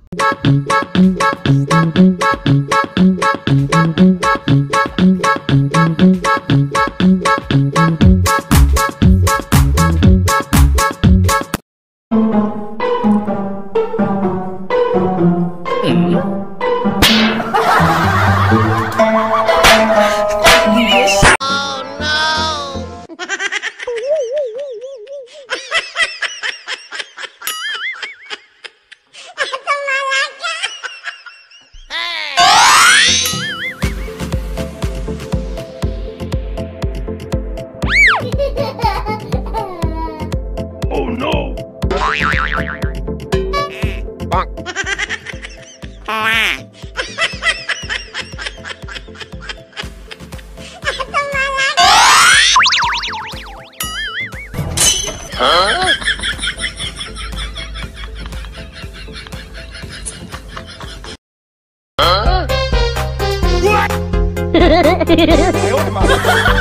哎呦我的妈！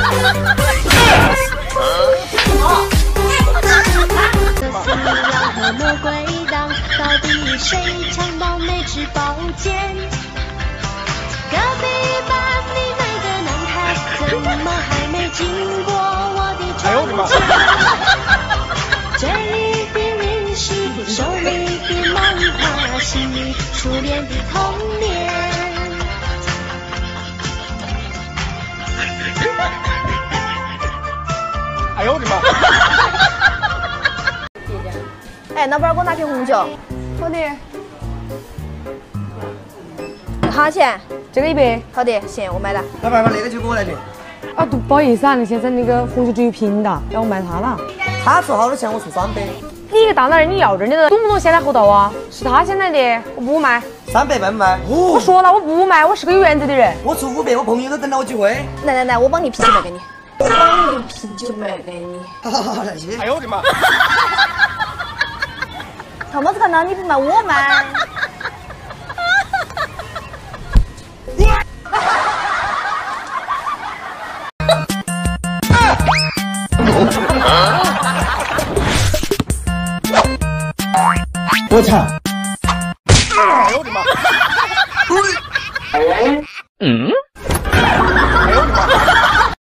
死狼和魔鬼党，到底谁抢到那支宝剑？隔壁班里那个男孩，怎么还没经过我的窗前？嘴里的零食，手里的漫画，心里初恋的童年。 哎呦我的妈！ 哎，老板，给我拿瓶红酒。 好的。 多少钱？ 这个100。 好的，行，我买了。 老板，把那个酒给我来瓶。 啊，不好意思啊，那现在那个红酒只有瓶的，要我卖他了。 他出好多钱，我出300。 你一个大男人，你要人的，懂不懂先来后到啊？是他先来的，我不卖。 300卖不卖？ 我说了，我不卖，我是个有原则的人。 我出500，我朋友都等了我聚会。 来，我帮你啤酒卖给你。帮你啤酒卖给你。 好，谢谢。 哎呦我的妈！ 看么子看到你不卖，我卖。 我操！ 哎呦我的妈！嗯？哎呦我的妈！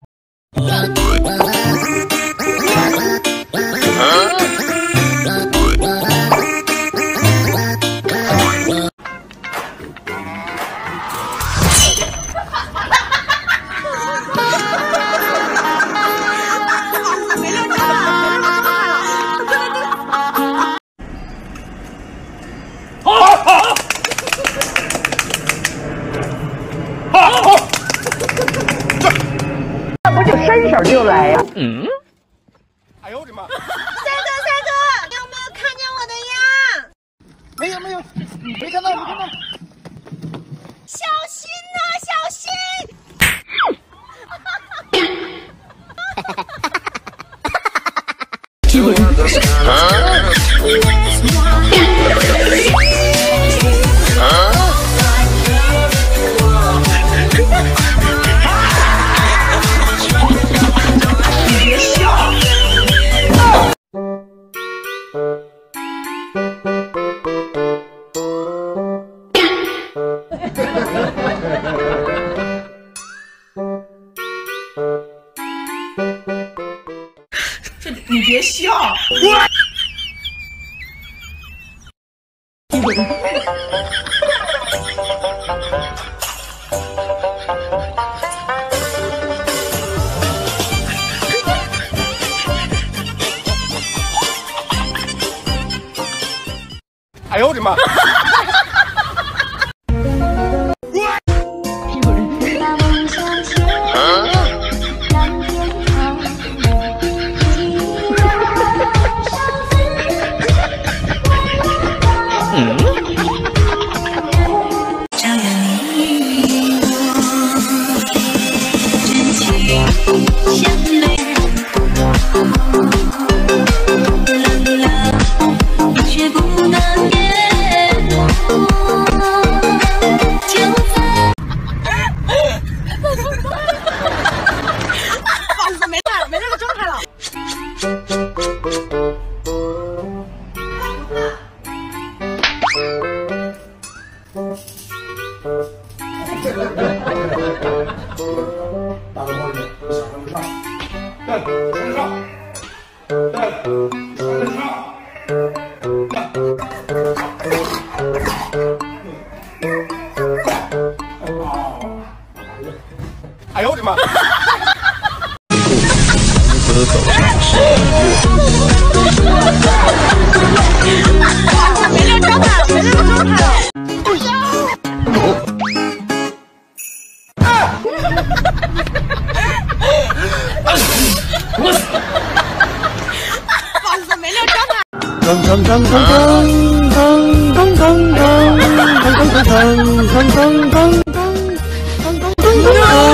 不就伸手就来呀？ 嗯？哎呦我的妈！ 三哥，你有没有看见我的羊？ 没有，没看到。 小心呐、小心！ 你别笑。 哎呦我的妈！ 哎呦我的妈！ No!